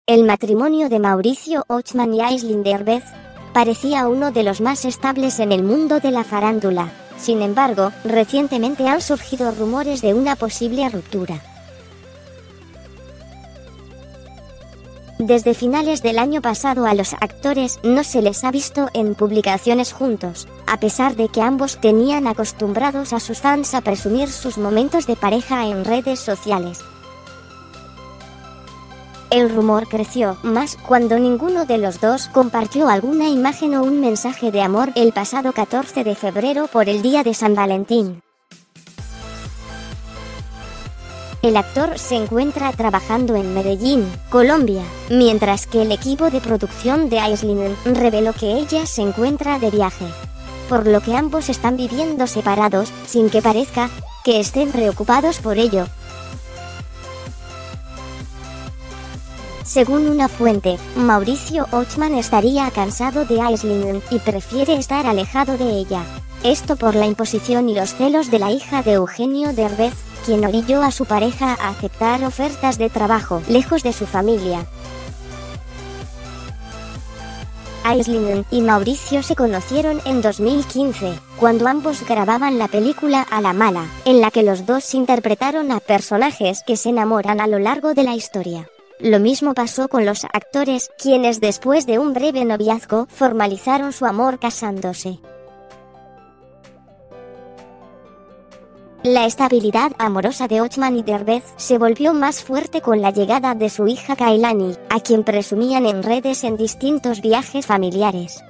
El matrimonio de Mauricio Ochman y Aislinn Derbez parecía uno de los más estables en el mundo de la farándula. Sin embargo, recientemente han surgido rumores de una posible ruptura. Desde finales del año pasado a los actores no se les ha visto en publicaciones juntos, a pesar de que ambos tenían acostumbrados a sus fans a presumir sus momentos de pareja en redes sociales. El rumor creció más cuando ninguno de los dos compartió alguna imagen o un mensaje de amor el pasado 14 de febrero por el día de San Valentín. El actor se encuentra trabajando en Medellín, Colombia, mientras que el equipo de producción de Aislinn reveló que ella se encuentra de viaje, por lo que ambos están viviendo separados, sin que parezca que estén preocupados por ello. Según una fuente, Mauricio Ochman estaría cansado de Aislinn y prefiere estar alejado de ella. Esto por la imposición y los celos de la hija de Eugenio Derbez, quien orilló a su pareja a aceptar ofertas de trabajo lejos de su familia. Aislinn y Mauricio se conocieron en 2015, cuando ambos grababan la película A la mala, en la que los dos interpretaron a personajes que se enamoran a lo largo de la historia. Lo mismo pasó con los actores, quienes después de un breve noviazgo formalizaron su amor casándose. La estabilidad amorosa de Ochman y Derbez se volvió más fuerte con la llegada de su hija Kailani, a quien presumían en redes en distintos viajes familiares.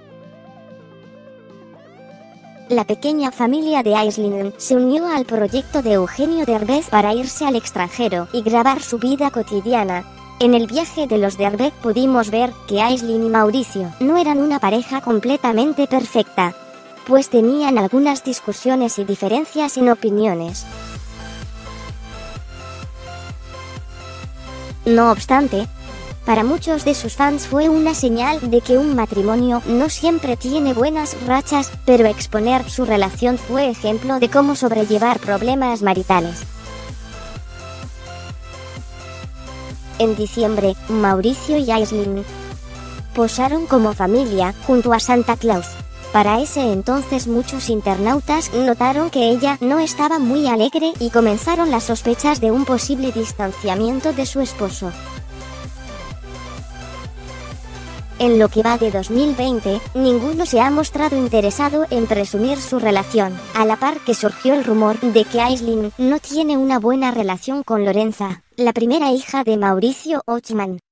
La pequeña familia de Aislinn se unió al proyecto de Eugenio Derbez para irse al extranjero y grabar su vida cotidiana. En el viaje de los Derbez pudimos ver que Aislinn y Mauricio no eran una pareja completamente perfecta, pues tenían algunas discusiones y diferencias en opiniones. No obstante, para muchos de sus fans fue una señal de que un matrimonio no siempre tiene buenas rachas, pero exponer su relación fue ejemplo de cómo sobrellevar problemas maritales. En diciembre, Mauricio y Aislinn posaron como familia junto a Santa Claus. Para ese entonces muchos internautas notaron que ella no estaba muy alegre y comenzaron las sospechas de un posible distanciamiento de su esposo. En lo que va de 2020, ninguno se ha mostrado interesado en presumir su relación, a la par que surgió el rumor de que Aislinn no tiene una buena relación con Lorenza, la primera hija de Mauricio Ochman.